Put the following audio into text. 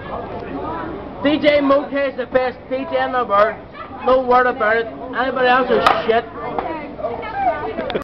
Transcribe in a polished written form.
DJ Moke is the best DJ in the world. No word about it. Anybody else is shit.